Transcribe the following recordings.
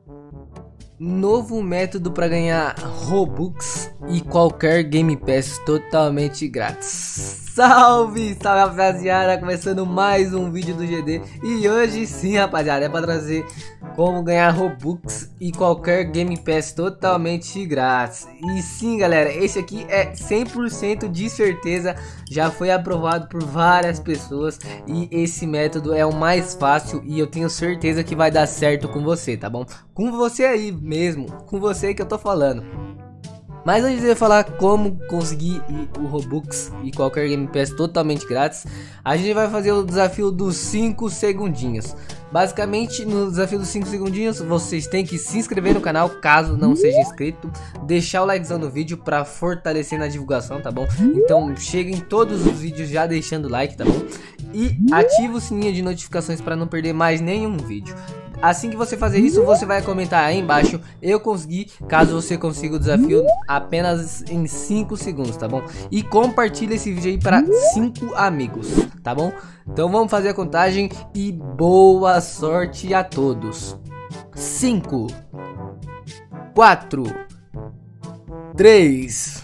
Novo método para ganhar Robux e qualquer Game Pass totalmente grátis. Salve, salve rapaziada, começando mais um vídeo do GD. E hoje sim rapaziada, é para trazer como ganhar Robux e qualquer Game Pass totalmente grátis. E sim galera, esse aqui é 100% de certeza, já foi aprovado por várias pessoas. E esse método é o mais fácil e eu tenho certeza que vai dar certo com você, tá bom? Com você aí mesmo, com você que eu tô falando. Mas antes de eu falar como conseguir o Robux e qualquer Game Pass totalmente grátis, a gente vai fazer o desafio dos 5 segundinhos. Basicamente, no desafio dos 5 segundinhos, vocês têm que se inscrever no canal, caso não seja inscrito, deixar o likezão no vídeo para fortalecer na divulgação, tá bom? Então, cheguem todos os vídeos já deixando o like, tá bom? E ativa o sininho de notificações para não perder mais nenhum vídeo. Assim que você fazer isso, você vai comentar aí embaixo, eu consegui, caso você consiga o desafio apenas em 5 segundos, tá bom? E compartilha esse vídeo aí para 5 amigos, tá bom? Então vamos fazer a contagem e boa sorte a todos. 5, 4, 3,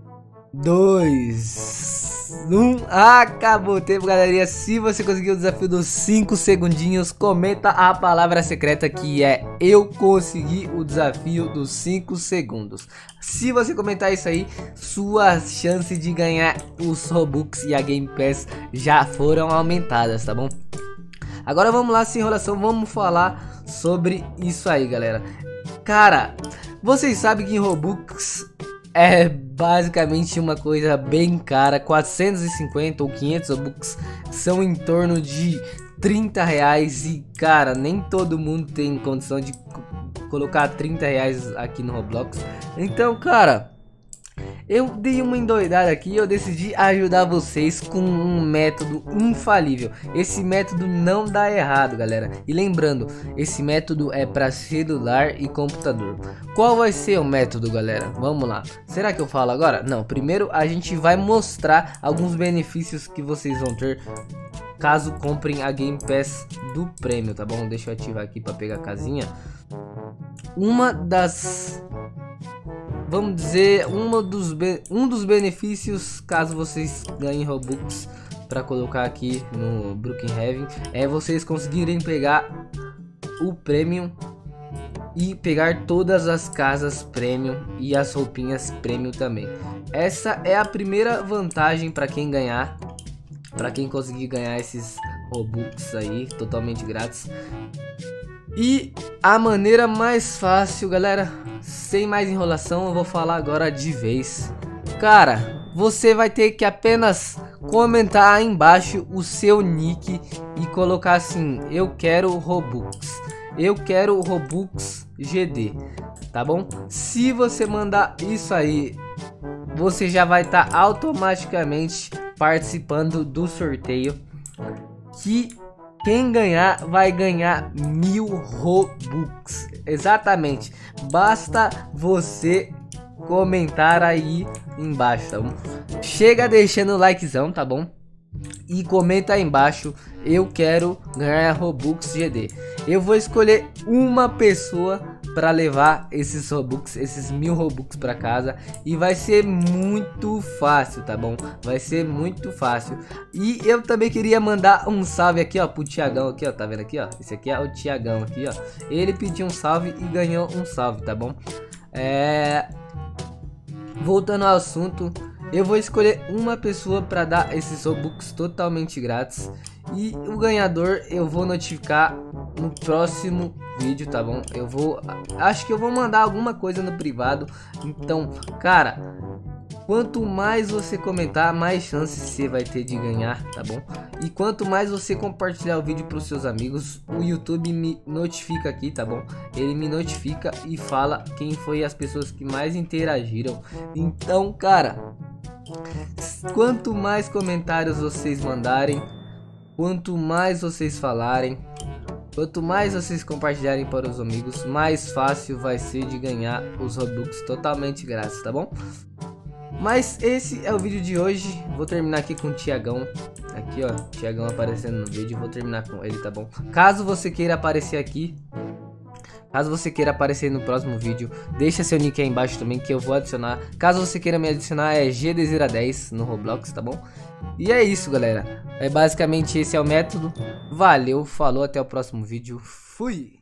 2, 1, acabou o tempo galerinha. Se você conseguiu o desafio dos 5 segundinhos, comenta a palavra secreta que é eu consegui o desafio dos 5 segundos. Se você comentar isso aí, suas chances de ganhar os Robux e a Game Pass já foram aumentadas, tá bom? Agora vamos lá, sem enrolação, vamos falar sobre isso aí galera. Cara, vocês sabem que Robux é basicamente uma coisa bem cara. 450 ou 500 Robux são em torno de 30 reais. E cara, nem todo mundo tem condição de colocar 30 reais aqui no Roblox. Então cara, eu dei uma endoidada aqui e eu decidi ajudar vocês com um método infalível. Esse método não dá errado galera. E lembrando, esse método é para celular e computador. Qual vai ser o método galera? Vamos lá. Será que eu falo agora? Não, primeiro a gente vai mostrar alguns benefícios que vocês vão ter caso comprem a Game Pass do prêmio, tá bom? Deixa eu ativar aqui para pegar a casinha. Uma das... vamos dizer, um dos benefícios caso vocês ganhem Robux para colocar aqui no Brookhaven é vocês conseguirem pegar o Premium e pegar todas as casas Premium e as roupinhas Premium também. Essa é a primeira vantagem para quem ganhar, para quem conseguir ganhar esses Robux aí totalmente grátis. E a maneira mais fácil galera, sem mais enrolação, eu vou falar agora de vez. Cara, você vai ter que apenas comentar aí embaixo o seu nick e colocar assim: eu quero Robux, eu quero Robux GD, tá bom? Se você mandar isso aí, você já vai estar automaticamente participando do sorteio, que quem ganhar vai ganhar 1000 Robux. Exatamente. Basta você comentar aí embaixo, tá bom? Chega deixando o likezão, tá bom? E comenta aí embaixo: eu quero ganhar Robux GD. Eu vou escolher uma pessoa para levar esses Robux, esses 1000 Robux para casa, e vai ser muito fácil, tá bom? Vai ser muito fácil. E eu também queria mandar um salve aqui, ó, pro Thiagão aqui, ó, tá vendo aqui, ó? Esse aqui é o Thiagão aqui, ó. Ele pediu um salve e ganhou um salve, tá bom? Voltando ao assunto, eu vou escolher uma pessoa para dar esses Robux totalmente grátis. E o ganhador eu vou notificar no próximo vídeo, tá bom? Acho que eu vou mandar alguma coisa no privado. Então, cara, quanto mais você comentar, mais chances você vai ter de ganhar, tá bom? E quanto mais você compartilhar o vídeo para os seus amigos, o YouTube me notifica aqui, tá bom? Ele me notifica e fala quem foi as pessoas que mais interagiram. Então, cara, quanto mais comentários vocês mandarem, quanto mais vocês falarem, quanto mais vocês compartilharem para os amigos, mais fácil vai ser de ganhar os Robux totalmente grátis, tá bom? Mas esse é o vídeo de hoje. Vou terminar aqui com o Thiagão. Aqui ó, Thiagão aparecendo no vídeo. Vou terminar com ele, tá bom? Caso você queira aparecer aqui, Caso você queira aparecer no próximo vídeo, deixa seu nick aí embaixo também que eu vou adicionar. Caso você queira me adicionar é GDZera10 no Roblox, tá bom? E é isso, galera. Basicamente esse é o método. Valeu, falou, até o próximo vídeo. Fui!